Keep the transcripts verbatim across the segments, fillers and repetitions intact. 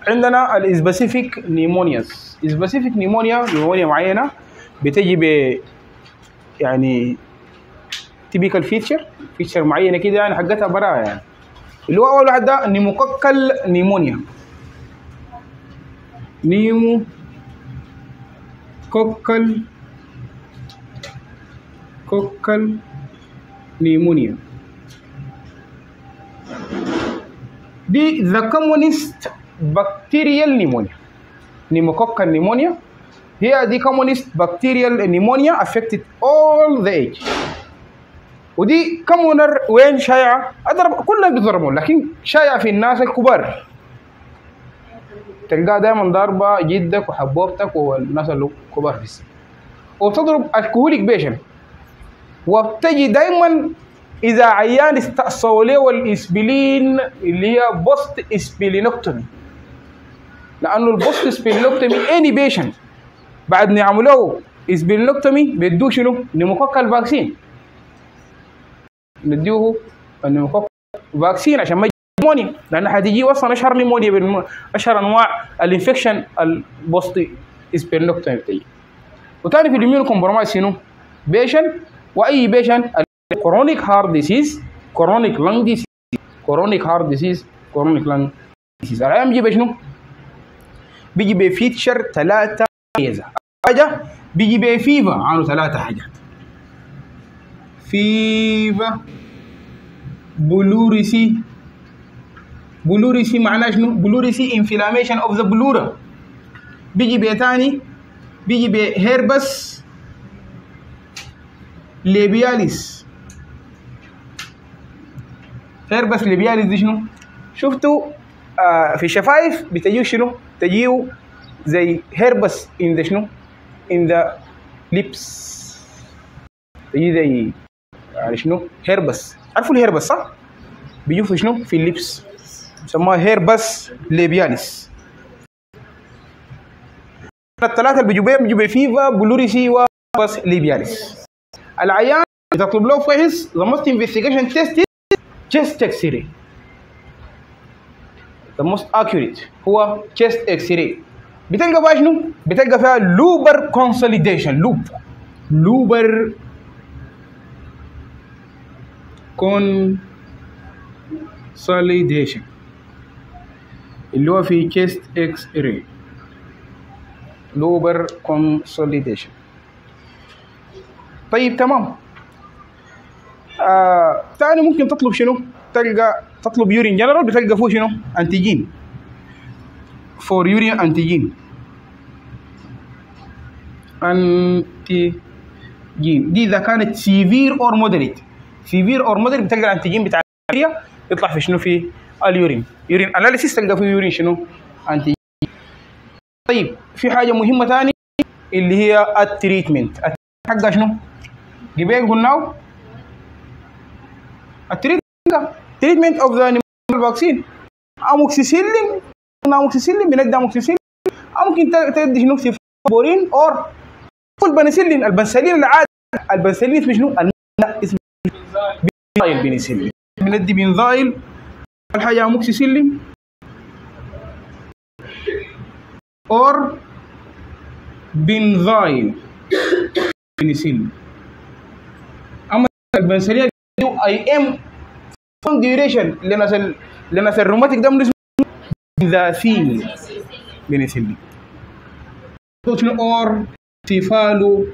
عندنا السبيسيفيك نيمونياز. سبيسيفيك نيمونيا نيمونيا معينه بتجي ب يعني تيبيكال فيتشر فيتشر معينه كده يعني حقتها براها يعني. اللي هو اول واحد ده نيموكوكال نيمونيا. نيمو كوكال كوكال نيمونيا دي ذا كومونست بكتيريال نيمونيا. نيموكوكال نيمونيا هي دي كومونست بكتيريال نيمونيا affected all the age. ودي كومونر وين شائعه؟ اضرب كلها بيضربون لكن شائعه في الناس الكبار. تلقاها دائما ضاربه جدك وحبوبتك والناس الكبار في السن. وبتضرب الكهوليك بيشن. وبتجي دائما اذا عيان استأصلوا له الاسبلين اللي هي بوست اسبلينوكتومي. لانه البوست اسبلينوكتومي اني بيشن بعد ما يعملوه اسبلينوكتومي بيدوه شنو؟ نيموكوكال فاكسين. نديوه النيموكوكال فاكسين عشان ما يجي نيمونيا، لان حتيجي اصلا اشهر نيمونيا بالم... اشهر انواع الانفكشن البوست اسبلينوكتومي بتجي. وثاني في الاميون كومبرومايز شنو؟ بيشن. واي بيشن كرونيك هارت ديسيز كرونيك لانج ديسيز كرونيك هارت ديسيز كرونيك لانج ديسيز. العيان بيجي بشنو؟ بيجي بفيتشر ثلاثه مميزه. حاجه بيجي بفيفا عنده ثلاثه حاجات. فيفا بلوريسي. بلوريسي معناه شنو؟ بلوريسي انفلاميشن اوف ذا بلورا. بيجي بثاني بيجي بهيربس ليبياليس. هيربس ليبياليس دي شنو؟ شفتوا آه في الشفايف بتجيو شنو؟ تجيو زي هيربس ان ذا شنو؟ ان ذا ليبس. تجي زي يعني شنو؟ هيربس. عارفوا الهيربس صح؟ بيجوا في شنو؟ في الليبس. بيسموها هيربس ليبياليس. الثلاثة اللي بيجوا بيهم بيجوا بفيفا بلوريسي وهيربس ليبياليس. العيان بتطلب له فحص the most investigation test is chest x-ray. the most accurate هو chest x-ray. بتلقى بقى شنو؟ بتلقى فيها لوبر كونسوليديشن. لوب لوبر كونسوليديشن اللي هو في chest x-ray. لوبر كونسوليديشن. طيب تمام. آه، ثاني ممكن تطلب شنو؟ تلقى تطلب يورين جنرال بتلقى فيه شنو؟ انتيجين. فور يورين انتيجين. انتيجين دي اذا كانت سيفير اور مودريت. سيفير اور مودريت بتلقى الانتيجين بتاع البكتيريا يطلع في شنو؟ في اليورين. يورين اناليسيس تلقى فيه يورين شنو؟ انتيجين. طيب في حاجه مهمه ثانيه اللي هي التريتمنت. حقها شنو؟ جبال قلناه التريتمنت اوف ذا نيمونيال فاكسين. اموكسيسيلين اموكسيسيلين بندي اموكسيسيلين او ممكن تدي شنو؟ سيفابورين اور البنسلين. البنسلين العادي البنسلين اسمه شنو؟ اسمه بنزايل بنسلين. بندي بنزايل. الحاجه اموكسيسيلين اور بنزايل بنسلين. اما البنسلين اي ام فون ديوريشن لناس ال... لناس الروماتيك ده اسمه بنزاثين بنسلين. شنو؟ اور سيفالو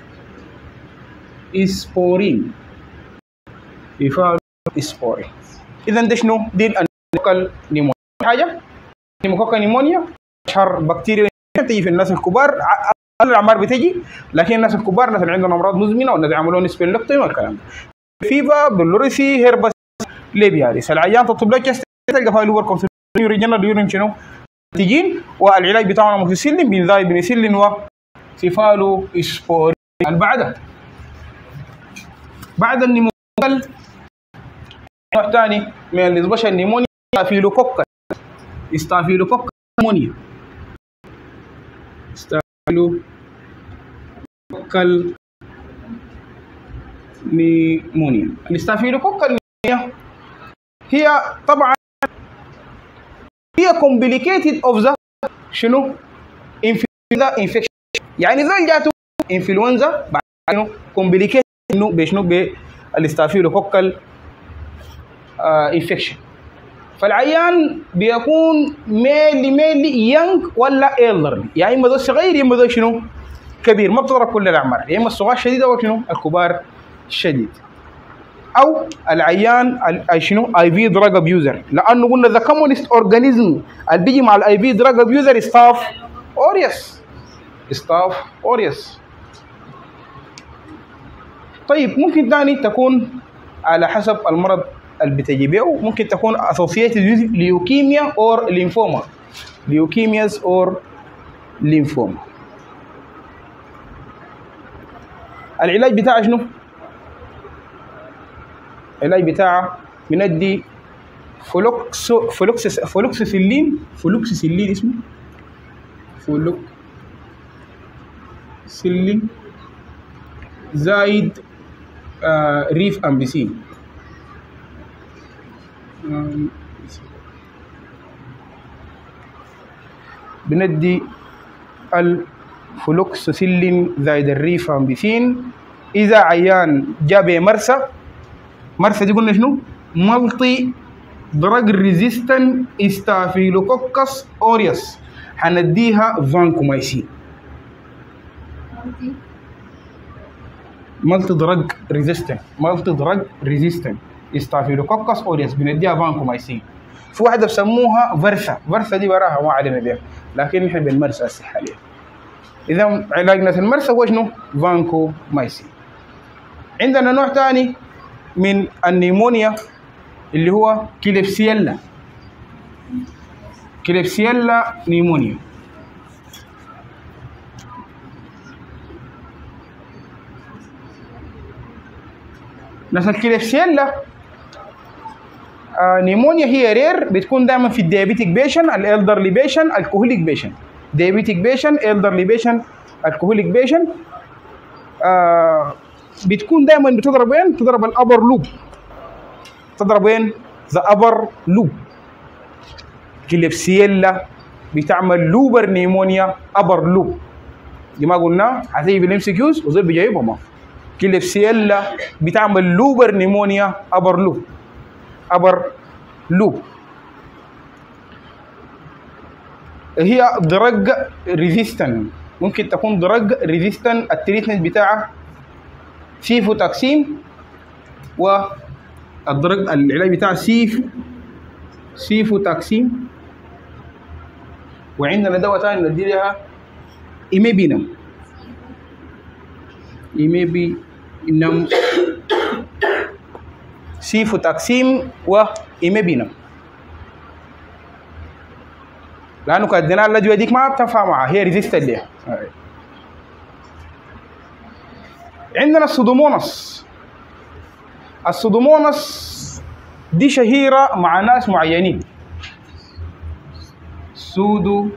اسبورين. سيفالو اسبورين. اذا ده شنو؟ دي النيموكوكال نيمونيا. حاجه نيموكوكال نيمونيا اشهر بكتيريا تيجي في الناس الكبار. اقل الاعمار بتجي لكن الناس الكبار الناس اللي عندهم امراض مزمنه والناس يعملون سبيلوكتومي والكلام ده. فيفا بلوريسي هيربس ليبياليس. العيان تطلب له كيست تلقى فيها لوبر كونسوليديشن يورين جنرال يورين شنو؟ تيجين. والعلاج بتاعنا اموكسيسيلين بنزايل بنسلين وسيفالو اسبورين. بعدها بعد النيموكوكال نوع ثاني من الاسبوشال نيمونيا ستافيلوكوكال. ستافيلوكوكال نيمونيا. ستافيلوكوكال نيمونيا. الستافيلوكوكال نيمونيا هي طبعا هي complicated of the شنو influenza infection. يعني زي جاته انفلونزا بعد شنو complicated انه بشنو بالستافيلوكوكال انفكشن. فالعيان بيكون ميلي ميلي يانج ولا ايلدرلي، يعني اما ذو صغير يا اما ذو شنو كبير، ما بتضرب كل الاعمار، يا اما الصغار شديد او شنو الكبار شديد. او العيان شنو اي في دراج ابيوزر، لانه قلنا ذا كومونست اورجانيزم اللي بيجي مع الاي في دراج ابيوزر ستاف اوريوس. ستاف اوريوس. طيب ممكن ثاني تكون على حسب المرض اللي بتجي به، ممكن تكون associated with leukemia or lymphoma. leukemias or lymphoma. العلاج بتاعه شنو؟ العلاج بتاعه بندي فلوكسو فلوكسس فلوكسيسيلين فلوكسيسيلين اسمه فلوكسيلين زايد آه ريف امبيسين. بندي الفلوكسيسيلين زايد الريف امبيسين اذا عيان جاب مرسى. مرسى دي قلنا شنو؟ مالتي دراج ريزيستنت ستافيلوكوكس اوريوس، حنديها فانكومايسين. مالتي دراج ريزيستنت مالتي دراج ريزيستنت ستافيلوكوكس اوريوس بنديها فانكومايسين. في واحده بسموها فرسا، فرسا دي براها ما علينا بها، لكن نحن بالمرسى هسه حاليا. اذا علاجنا المرسى هو شنو؟ فانكومايسين. عندنا نوع ثاني من النيمونيا اللي هو كليبسيلا. كليبسيلا نيمونيا. ناس الكليبسيلا آه نيمونيا هي رير، بتكون دائما في الديابيتيك بيشن، الالدرلي بيشن، الكهوليك بيشن. ديابيتيك بيشن، الدرلي بيشن، الكهوليك بيشن. آه بتكون دائما بتضرب وين؟ تضرب الابر لوب. تضرب وين؟ ذا ابر لوب. كليبسيلا بتعمل لوبر نيمونيا ابر لوب. دي ما قلنا هتيجي بالام سي كيوز وزي بيجاوبها. كليبسيلا بتعمل لوبر نيمونيا ابر لوب. ابر لوب. هي دراج ريزيستنت، ممكن تكون دراج ريزيستنت. التريتمنت بتاعها سيفوتاكسين، والدرج العلاج بتاعها سيف سيفوتاكسين. وعندنا دواء ثاني ندي لها ايميبينم. ايميبينم سيفوتاكسين وايميبينم، لانه كانت ادينا الادويه ديك ما بتنفع معها، هي ريزيستنت ليها. عندنا السودوموناس. السودوموناس دي شهيرة مع ناس معينين. سودو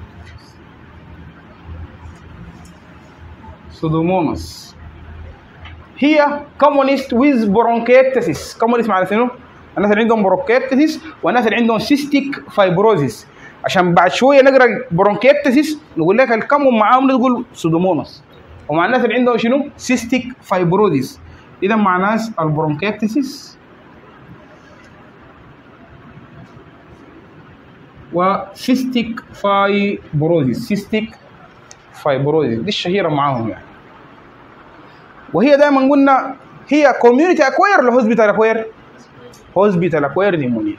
سودوموناس هي كومونست ويز برونكيتسيس. كومونست معناته شنو؟ الناس اللي عندهم برونكيتسيس والناس اللي عندهم سيستيك فايبروزيس. عشان بعد شويه نقرا برونكيتسيس نقول لك الكمون معاهم تقول سودوموناس. ومع الناس اللي عندهم شنو؟ سيستيك فايبروزيس. اذا مع ناس البرونكيتسيس وسيستيك فايبروزيس. سيستيك فايبروزيس دي الشهيره معاهم يعني. وهي دائما قلنا هي كوميونتي اكوير ولا هوسبيتال اكوير؟ هوسبيتال اكوير نيمونيا.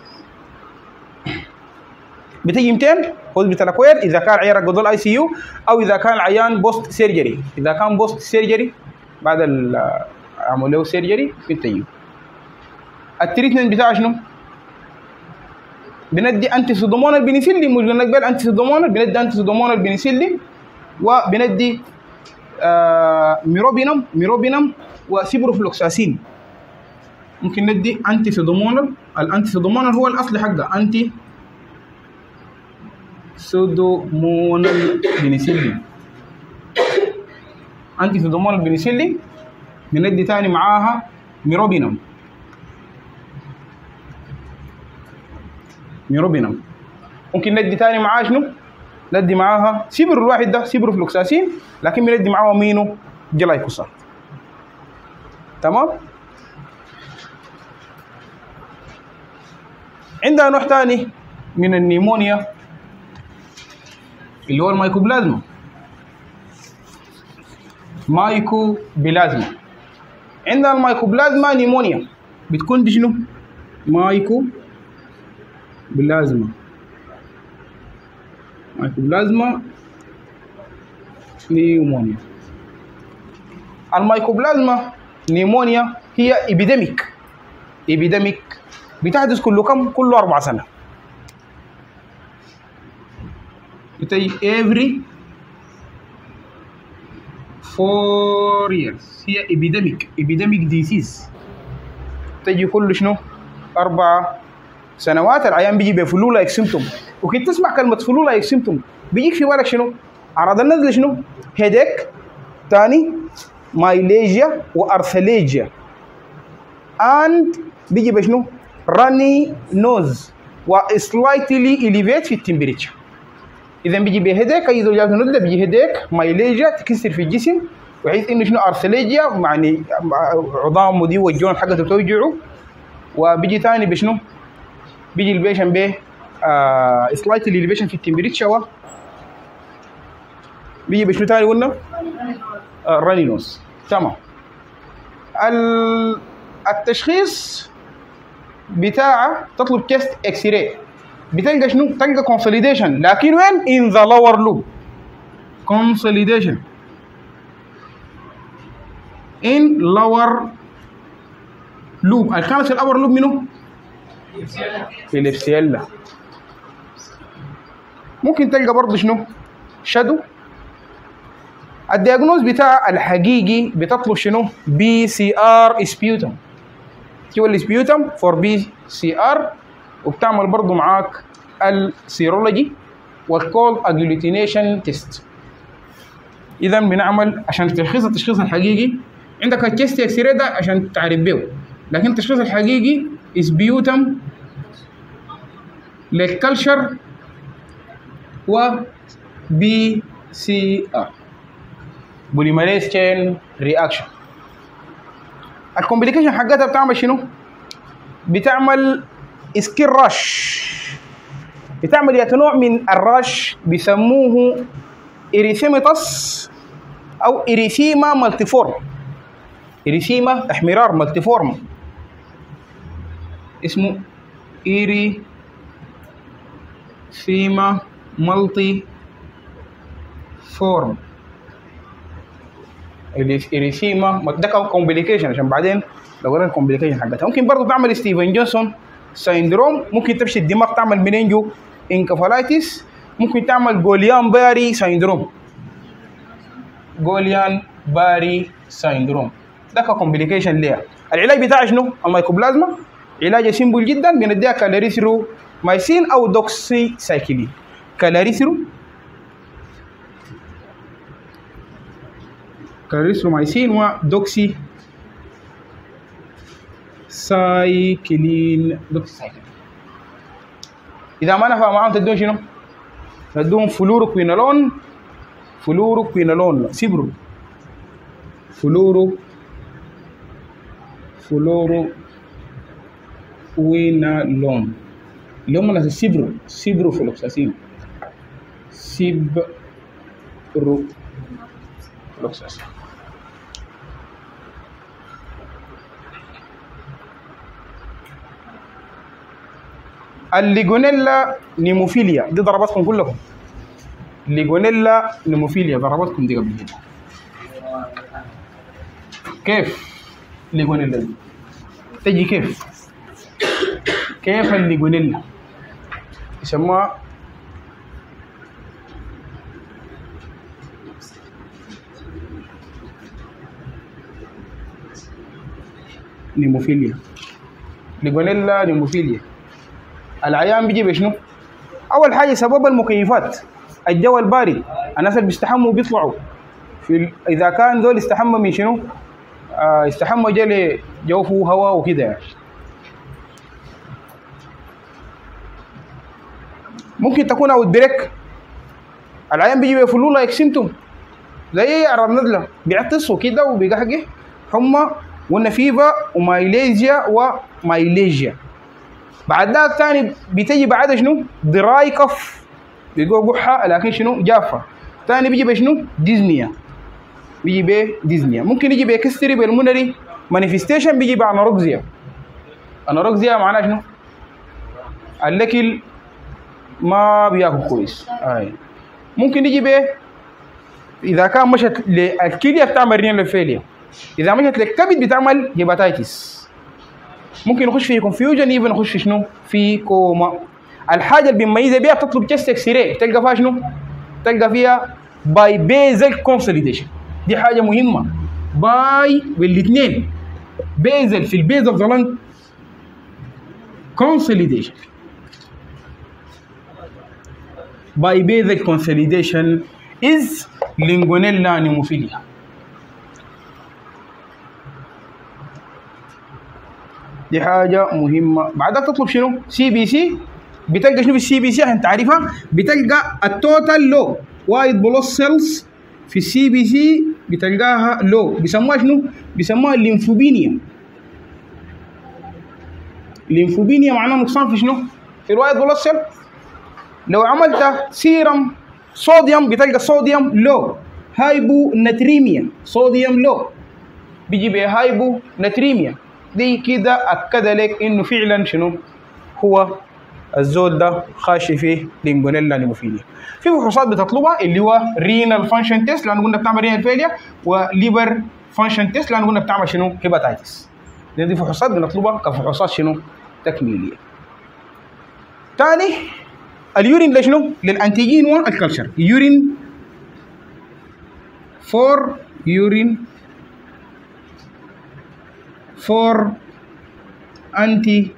بتيجي مئتين هوسبيتال اكوير اذا كان عيانك قضى الاي سي يو، او اذا كان العيان بوست سيرجري. اذا كان بوست سيرجري بعد عملوا له سيرجري بتجي. التريتمنت بتاعه شنو؟ بندي انتي سودومونال بنسلين. مش قلنا قبل انتي سودومونال، بندي انتي سودومونال بنسلين، وبندي آه ميروبينم ميروبينم وسيبروفلوكساسين. ممكن ندي انتي سودومونال. الانتي سودومونال هو الاصل حقه انتي سودومونال بنسلين. انتي سودومونال بنسلين. بندي ثاني معاها ميروبينم. ميروبينم ممكن ندي تاني معاه شنو؟ ندي معاها سيبر الواحد ده سيبر فلوكساسين، لكن بندي معاه مينو جلايكوسات. تمام؟ عندنا نوع تاني من النيمونيا اللي هو المايكوبلازما. مايكوبلازما. عندنا المايكوبلازما نيمونيا بتكون دي شنو؟ مايكوبلازما. مايكوبلازما نيمونيا. المايكوبلازما نيمونيا هي ابيديميك. ابيديميك بتحدث كل كم؟ كل أربع سنة. بتجي every four years. هي epidemic epidemic disease. تجي كل شنو؟ أربع سنوات. العيان بيجي بفلو لايك سيمتوم. وكنت تسمع كلمة فلو لايك سيمتوم بيجيك في بالك شنو؟ أعراض النزلة شنو؟ هيديك، تاني مايليجيا وأرثليجيا. and بيجي بشنو؟ راني نوز وسلايتلي إليفيت في التمبريتشر. إذا بيجي بهديك أي زوجات نزلة بيجي هديك مايليجيا تكسر في الجسم، وحيث إنه شنو أرثليجيا يعني عظامه دي والجون حقته بتوجعه. وبيجي ثاني بشنو؟ بيجي البيشن ب آه سلايتلي إليفيشن في التمبريتشر. بيجي بشنو ثاني قلنا؟ آه راني نوز. تمام. التشخيص بتاعه تطلب تيست اكس راي، بتلقى شنو؟ تلقى كونسوليديشن، لكن وين؟ ان ذا لور لوب. كونسوليديشن ان لور لوب. الكانت في الاور لوب منو؟ في الابسيلا. ممكن تلقى برضه شنو؟ شادو. الدياجنوز بتاع الحقيقي بتطلب شنو؟ بي سي ار سبيوتم. هو السبيوتم فور بي سي ار، وبتعمل برضه معاك السيرولوجي والكولد اجلوتينيشن تيست. اذا بنعمل عشان تشخيص التشخيص الحقيقي عندك التيست اكس راي ده عشان تعرف بيه، لكن التشخيص الحقيقي سبيوتم للكلشر و بي سي ار بوليمريز تشين رياكشن. الكومبليكيشن حقتها بتعمل شنو؟ بتعمل سكين راش. بتعمل يا نوع من الراش بيسموه إريثيماتوس أو إريثيما مالتيفورم. إريثيما احمرار مالتيفورم، اسمه إريثيما مالتي فورم. الإريثيما ده كومبليكيشن عشان بعدين لو قلنا الكومبليكيشن حقتها. ممكن برضه تعمل ستيفن جونسون سيندروم، ممكن تمشي الدماغ تعمل منينجو انكفالايتس، ممكن تعمل جوليان باري سيندروم. جوليان باري سيندروم ده كومبليكيشن ليها. العلاج بتاعها شنو؟ المايكوبلازما علاج سيمبل جدا، بنديها كالاريثرو مايسين او دوكسي سايكلين. كالاريثرو كالاريثرومايسين ودوكسي سايكلين. دوكسي سايكلين. اذا ما نفع معاهم تدون شنو؟ تدون فلوروكوينالون. فلوروكوينالون سيبرو. فلورو فلورو كوينالون اللي هم ناس السيبرو. سيبرو فلوكساسين. سيبرو فلوكساسين. الليجونيلا نيموفيليا دي ضربتكم كلكم. ليجونيلا نيموفيليا ضربتكم دي قبل كده. كيف ليجونيلا دي؟ تجي كيف؟ كيف الليجونيلا؟ يسموها نيموفيليا. ليجونيلا نيموفيليا. العيان بيجي بشنو؟ اول حاجه سبب المكيفات، الجو البارد. الناس اللي بيستحموا بيطلعوا في ال... اذا كان دول استحمى من شنو؟ آه استحمى جل جو فيه هواء وكده يعني. ممكن تكون او الدريك. العيان بيجي بفلو لايك سيمتوم زي اعراض نزله، بيعطسوا كده وبيقحقح، حمى ونفيفا ومايليزيا ومايليجيا. بعد ذاك ثاني بتجي بعدها شنو؟ دراي كف، بيقول قحه لكن شنو؟ جافه. ثاني بيجي بشنو؟ ديزنيا، بيجي ب ديزنيا. ممكن يجي بكستري بالمونري مانيفستيشن، بيجي بانوركسيا. انوركسيا معناها شنو؟ الاكل ما بياكل كويس. آه. ممكن يجي ب اذا كان مشت للكليه بتعمل رينال فيليا، اذا مشت للكبد بتعمل هيباتايتس. ممكن يخش في كونفيوجن، يبقى يخش في شنو؟ في كوما. الحاجه اللي بيميزها بيها بتطلب تشست اكس راي، تلقى فيها شنو؟ تلقى فيها باي بيزل كونسوليديشن. دي حاجه مهمه، باي بالاثنين، بيزل في البيز اوف ذا لنج consolidation. By basal consolidation is Legionella pneumophila. دي حاجة مهمة. بعدها تطلب شنو؟ سي بي سي. بتلقى شنو في السي بي سي عشان تعرفها؟ بتلقى التوتال لو وايت بلوس سيلز في السي بي سي، بتلقاها لو، بيسموها شنو؟ بيسموها الليمفوبينيا. الليمفوبينيا معناها نقصان في شنو؟ في الوايت بلوس سيل. لو عملت سيرم صوديوم بتلقى صوديوم لو. هايبو نتريميا، صوديوم لو، بيجي بهايبو نتريميا. دي كده اكد لك انه فعلا شنو هو الزول ده خاشي فيه لينجونيلا نيموفيليا. في فحوصات بتطلبها اللي هو رينال فانكشن تيست لانه قلنا بتعمل رينال فيليا، وليبر فانكشن تيست لانه قلنا بتعمل شنو؟ هيباتايتس. دي فحوصات بنطلبها كفحوصات شنو؟ تكميليه. ثاني اليورين لشنو؟ للانتيجين والكلشر. يورين فور يورين فور انتي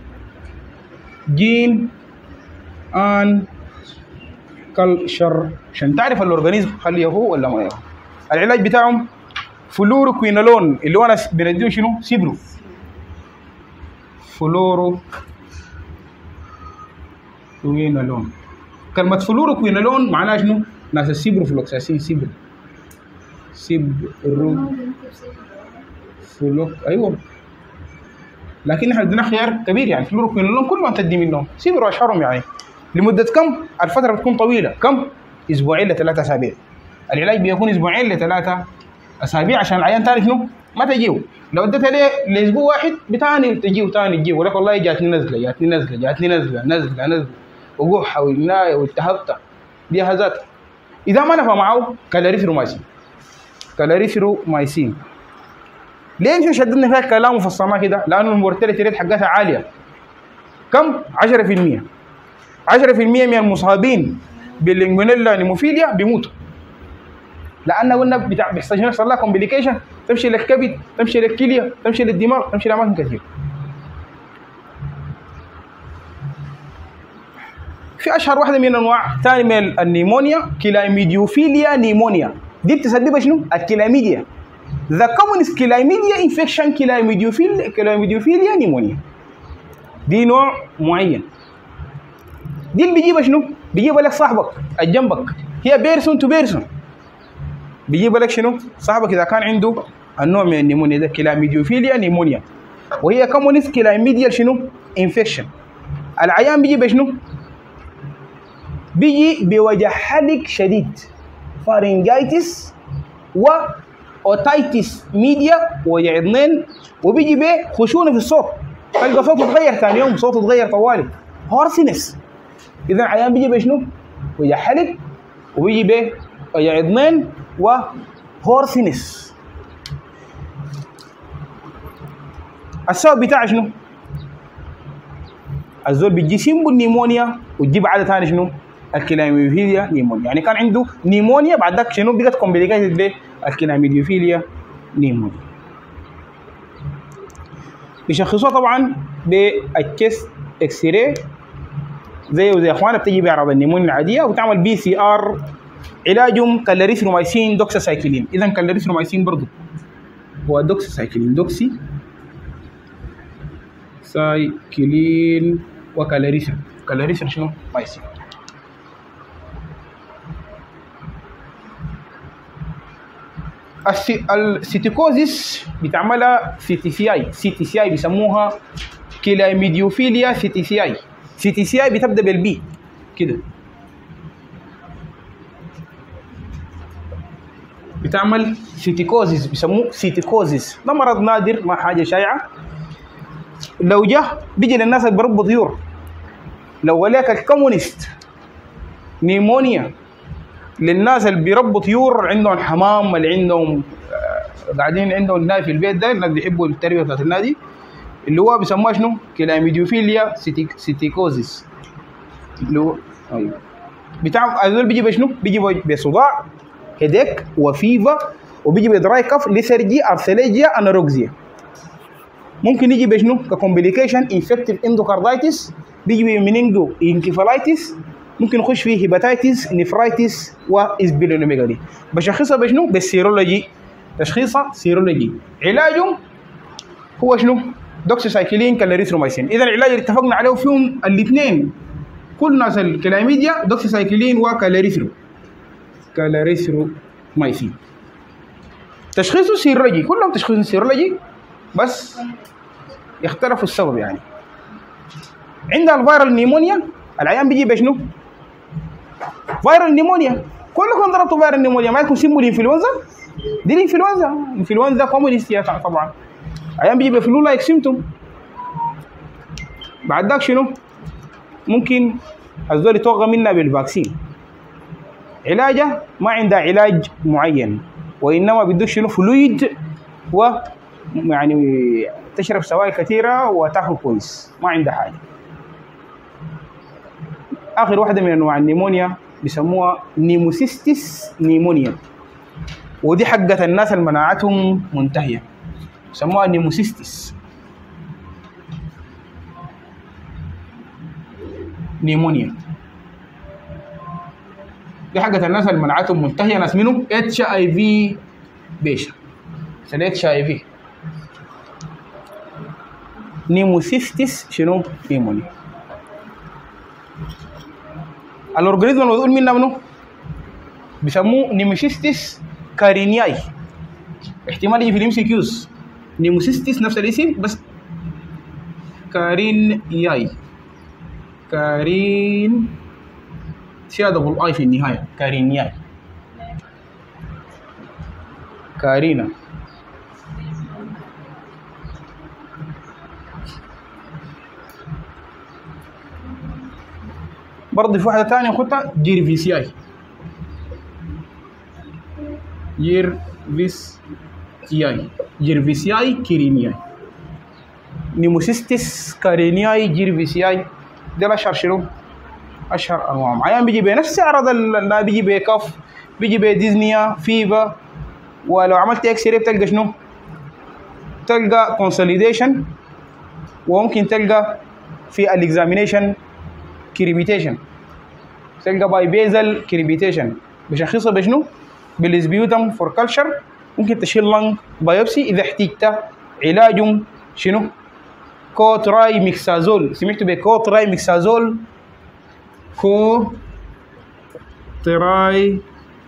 جين ان كلشر عشان تعرف الاورجانيزم هل هو ولا ما هو. العلاج بتاعهم فلوروكوينولون اللي هو انا بنديه شنو؟ سيبرو. فلورو كوينولون. كلمة فلوروكوينولون معناها شنو؟ ناس السيبرو فلوكساسين. سيبرو سيبرو فلوك ايوه، لكن احنا عندنا خيار كبير يعني. فلوروكوينولون كل ما تدي منهم، سيبرو اشهرهم يعني. لمدة كم؟ الفترة بتكون طويلة، كم؟ اسبوعين لثلاثة اسابيع. العلاج بيكون اسبوعين لثلاثة اسابيع عشان العيان ثاني شنو؟ ما تجيه. لو اديتها ليه لاسبوع واحد بتاني تجيه وثاني تجيه، ولك والله جاتني نزله جاتني نزله جاتني نزله نزله نزله وقحه والنايه والتهبته، دي هزات. اذا ما نفع معه كالاريثرومايسين. كالاريثرومايسين ليه شددنا فيها كلام وفصلناه كده؟ لانه المورتاليتي ريت حقتها عاليه. كم؟ عشرة في المية. عشرة في المية من المصابين باللينجونيلا نيموفيليا بيموتوا. لأن قلنا بيحصل يحصل لها كومبليكيشن، تمشي للكبد، تمشي للكلية، تمشي للدماغ، تمشي لأماكن كثير. في أشهر واحدة من أنواع ثاني من النيمونيا كلاميديوفيليا نيمونيا. دي بتسببها شنو؟ الكلاميديا. The commonest chlamydia infection chlamydophil chlamydophila pneumonia. دي نوع معين. دي اللي بيجيبها شنو؟ بيجيبها لك صاحبك الجنبك، هي بيرسون تو بيرسون. بيجيبها لك شنو؟ صاحبك إذا كان عنده النوع من النيمونيا ده كلاميديوفيليا نيمونيا، وهي commonest chlamydia شنو؟ infection. العيان بيجي بشنو؟ بيجي بوجع حلق شديد، فارنجايتس و اوتايتس ميديا، وجع اذنين، وبيجي بخشونه في الصوت، تلقى صوته اتغير ثاني يوم، صوته اتغير طوالي، هورسنس. اذا العيان بيجي بشنو؟ وجع حلق، وبيجي ب وجع اذنين وهورسنس. السبب بتاع شنو؟ الزول بيجي سيمبل نيمونيا وتجيب عاده ثاني شنو؟ الكلاميديوفيليا نيمونيا. يعني كان عنده نيمونيا بعد ذاك شنو؟ بقت كومبليكيتد بالكلاميديوفيليا نيمونيا. بيشخصوها طبعا بالتشست اكس راي زي وزي اخوانا، بتجي باعراض النيمونيا العاديه وتعمل بي سي ار. علاجهم كالاريثرومايسين دوكساسايكلين. اذا كالاريثرومايسين برضه هو دوكساسايكلين، دوكسي سايكلين وكالاريثر. كالاريثر شنو؟ مايسين. السيتيكوزيس بتعملها سي تي سي اي، سي تي سي اي بيسموها كلاميديوفيليا سي تي سي اي. سي تي سي اي بتبدا بالبي كده، بتعمل سيتيكوزيس، بيسموه سيتيكوزيس. ده مرض نادر ما حاجه شائعه، لو جه بيجي للناس اللي بربوا طيور. لو وليك الكومونست نيمونيا للناس اللي بيربوا طيور عندهم حمام، اللي عندهم آه قاعدين عندهم نادي في البيت، ده الناس بيحبوا التربيه بتاعت النادي، اللي هو بيسموها شنو؟ كلاميديوفيليا سيتيكوزيس. اللي هو ايوه بتاع هذول بيجي بشنو؟ بيجي بصداع، هيديك وفيفا، وبيجي بدراي كف، ليثارجي، ارثليجيا، انوروكسيا. ممكن يجي بشنو؟ ككومبليكيشن انفكتيف اندوكاردايتس، بيجي بمينينجو انكفالايتس، ممكن يخش فيه هيباتايتس، نفرايتس، واسبلينوميغالي. بشخصها بشنو؟ بالسيرولوجي، تشخيصها سيرولوجي. علاجه هو شنو؟ دوكسيسايكلين كالاريثرومايسين. اذا العلاج اللي اتفقنا عليه فيهم الاثنين كل ناس الكلاميديا دوكسيسايكلين وكالاريثرو كالاريثرومايسين. تشخيصه سيرولوجي، كلهم تشخيص سيرولوجي بس يختلفوا السبب. يعني عندها الفيرال نيمونيا، العيان بيجي بشنو؟ فيرال نيمونيا. كلكم ضربتوا فيرال نيمونيا، ما يكون سيمبل انفلونزا، دي الانفلونزا، انفلونزا كومونيست طبعا. عيان بيجي بفلو لايك سيمتوم. بعد ذاك شنو؟ ممكن الزول يتوغى منها بالفاكسين. علاجه ما عندها علاج معين، وانما بدك شنو؟ فلويد، و يعني تشرب سوائل كثيره وتاكل كويس، ما عندها حاجه. اخر واحده من انواع النيمونيا بيسموها نيموسيستس نيمونيا، ودي حقت الناس اللي مناعتهم منتهيه، بيسموها نيموسيستس نيمونيا. دي حقت الناس اللي مناعتهم منتهيه، ناس منهم اتش اي في بيشن، اتش اي في. نيموسيستس شنو؟ نيمونيا. الاورجانيزم اللي بيقول منها منو؟ بيسموه نيموسيستس كارينياي. احتمال يجي في الام سي كيوز نيموسيستس نفس الاسم بس كارينياي، كارين فيها دبل اي في النهايه، كارينياي، كارينا. برضه في واحده ثانيه اخوتها جيرفيسياي، جيرفيسياي، جيرفيسياي كيرينياي، نيموسيستس كارينياي، جيرفيسياي. ده الاشهر شنو؟ اشهر انواعهم. عيان بيجي بنفس اعراض اللي بيجي بكف، بيجي بديزنيا، فيفا، ولو عملت اكس راي بتلقى شنو؟ تلقى كونسوليديشن، وممكن تلقى في الاكزامينيشن كريبيتيشن، تلقى باي بيزل كريبيتيشن. بشخصها بشنو؟ بالسبيوتم فور كلشر. ممكن تشيل لنج بايوبسي اذا احتجت. علاجهم شنو؟ كوتراي ميكسازول. سمعتوا بكوتراي ميكسازول؟ كو تراي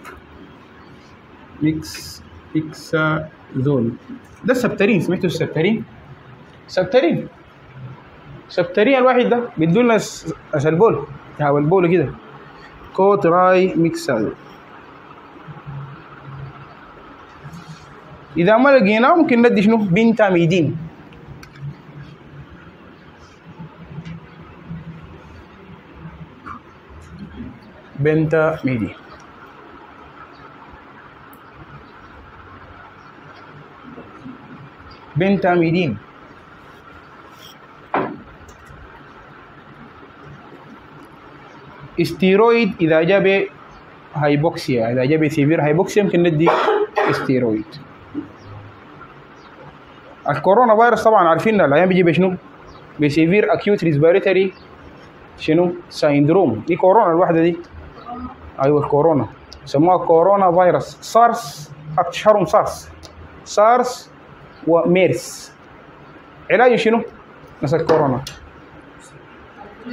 ميكس ميكسازول ده السبترين. سمعتوا السبترين؟ سبترين سبترين الواحد ده بيدولنا البول او البول كده، كوتراي ميكسازول. اذا ما لقيناه ممكن ندي شنو؟ بنتاميدين. بنتاميدين بنتاميدين استيرويد اذا جاب هايبوكسيا، اذا جاب سيفير هايبوكسيا ممكن ندي استيرويد. الكورونا فيروس طبعا عارفين العيان بيجي بشنو؟ بسيفير اكيوت ريسبيريتوري شنو؟ سايندروم. دي كورونا الواحده دي، ايوه الكورونا سموها كورونا فيروس. سارس اشهرهم سارس، سارس وميرس. علاجه شنو؟ نفس الكورونا،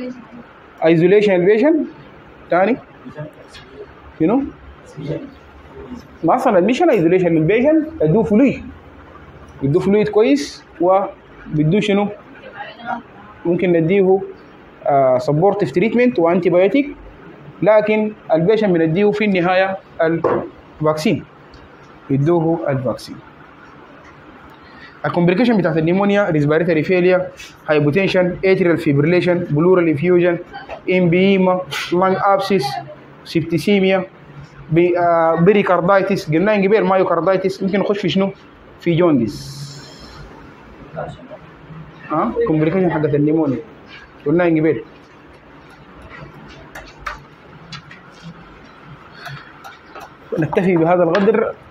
ايزوليشن البيشن. ثاني شنو؟ ما اصلا ادميشن ايزوليشن للبيشن، ادوه فلويد، بدوه فلويد كويس، وبدوه شنو؟ ممكن نديه سبورتيف تريتمنت وانتي بايوتيك، لكن البيشن بنديه في النهايه الفاكسين، يدوه الفاكسين. الكومبليكيشن بتاعت النيمونيا ريسبيراتوري فيلير، هايبوتنشن، اتريال فيبريليشن، بلورال انفيوجن، امبيما، لانج ابسيس، سيبتيسيميا، بريكاردايتس، قلنا قبل مايوكاردايتس، ممكن نخش في شنو؟ في جونديس. ها كومبليكيشن حقت النيمونيا قلنا قبل. نكتفي بهذا القدر.